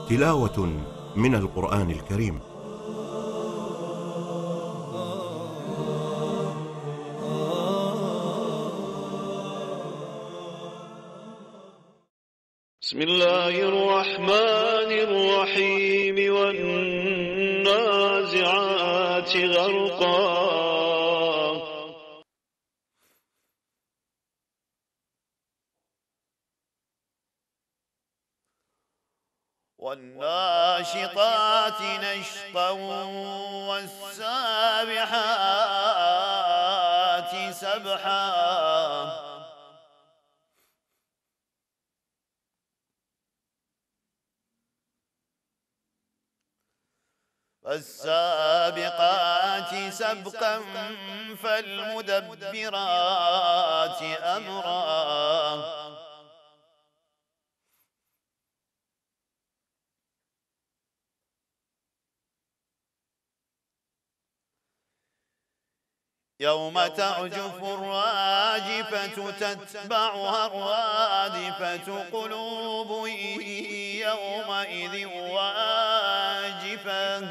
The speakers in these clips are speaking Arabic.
تلاوة من القرآن الكريم. بسم الله الرحمن الرحيم والنازعات غرقا والناشطات نشطا والسابحات سبحا فالسابقات سبقا فالمدبرات أمرا يوم ترجف الراجفة تتبعها الرادفة قلوب يومئذ واجفة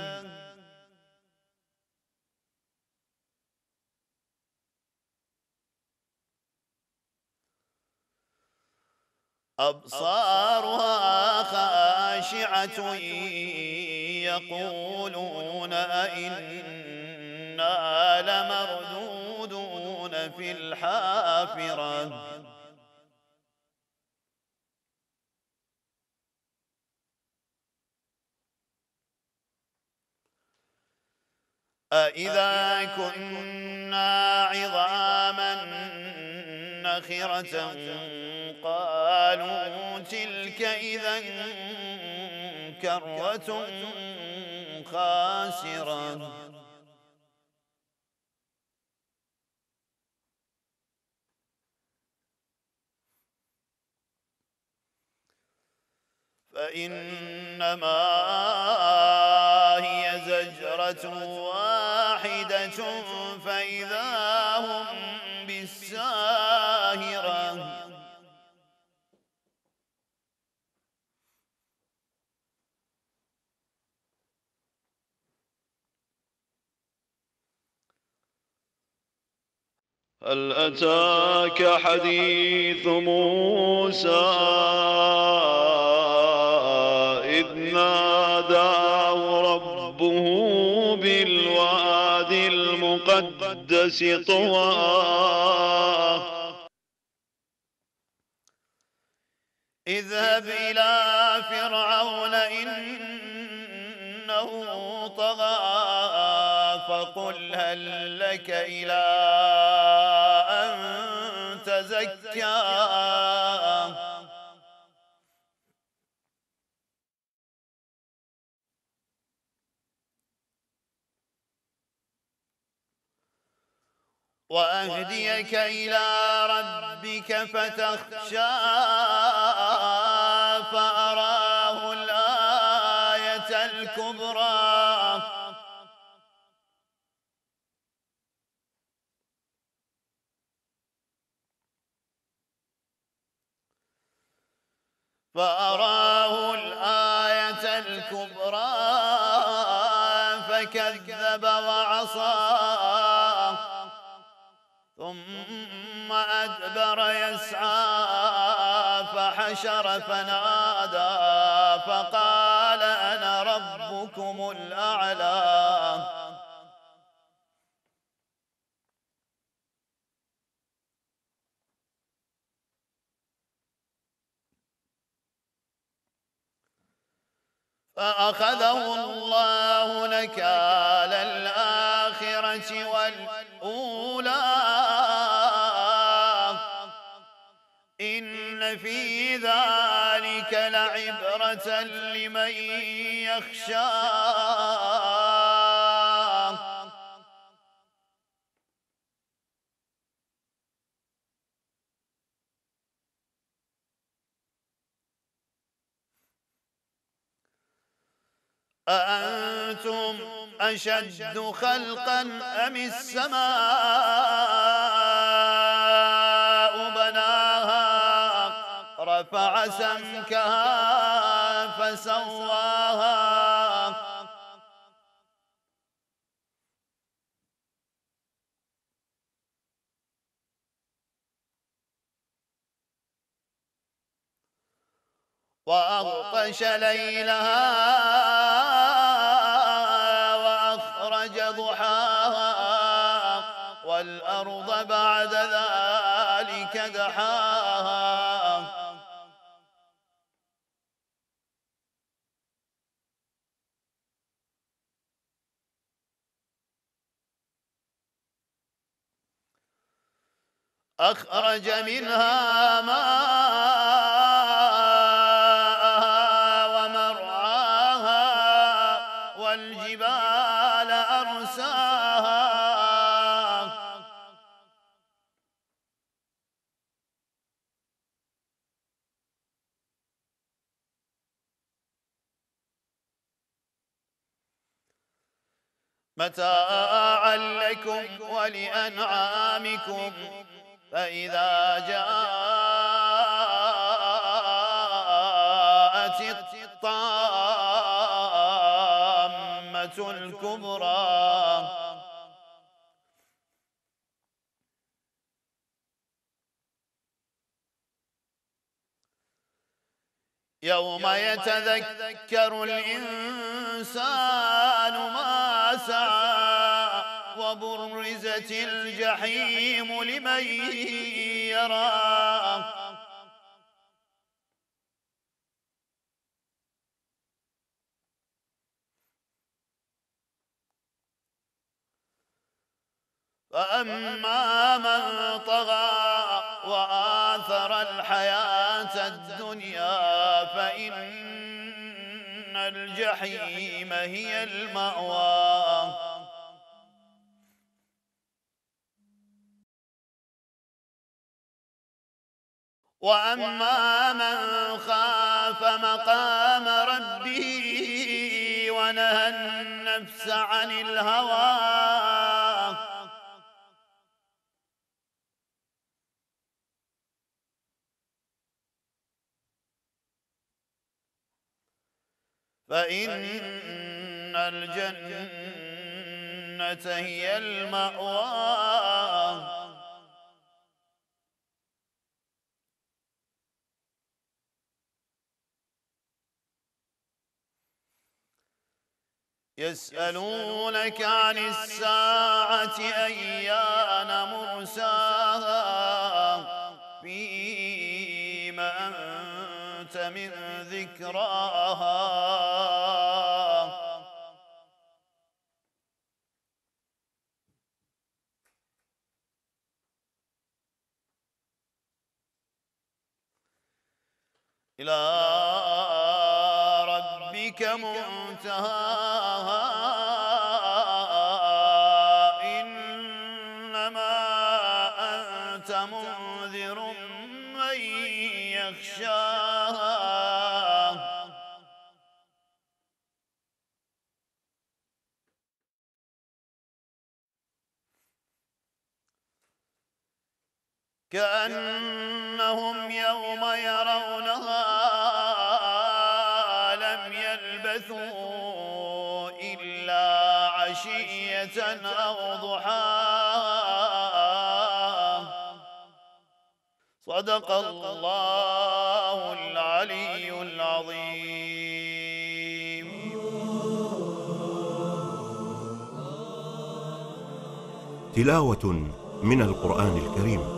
أبصارها خاشعة يقولون أئنا لمردودون في الحافرة أإذا كنا عظاما نخرة قالوا تلك إذا كرة خاسرة فإنما هي زجرة واحدة فإذا هم بالساهرة هل أتاك حديث موسى إذ ناداه ربه بالوادي المقدس طوى اذهب إلى فرعون إنه طغى فقل هل لك إلى أن تزكى وأهديك إلى ربك فتخشى فأراه الآية الكبرى فكذب وعصى ثم أدبر يسعى فحشر فنادى فقال أنا ربكم الأعلى فأخذه الله نكال الآخرة والأولى إن في ذلك لعبرة لمن يخشى أأنتم أشد خلقا أم السماء بناها رفع سمكها فسواها وأغطش ليلها وأخرج ضحاها والأرض بعد ذلك دحاها أخرج منها ماءها ومرعاها والجبال أرساها متاعا لكم ولأنعامكم فإذا جاءت الطامة الكبرى يوم يتذكر الإنسان ما سعى وبرزت الجحيم لمن يرى فأما من طغى وآثر الحياة الدنيا فإن الجحيم هي المأوى وأما من خاف مقام ربه ونهى النفس عن الهوى فإن الجنة هي المأوى يسألونك عن الساعة أيان مرساها فيما أنت من ذكراها إلى ربك منتهاها إنما أنت منذر من يخشاها كأنهم يوم يرونها لم يلبثوا إلا عشية أو ضحاها صدق الله العلي العظيم. تلاوة من القرآن الكريم.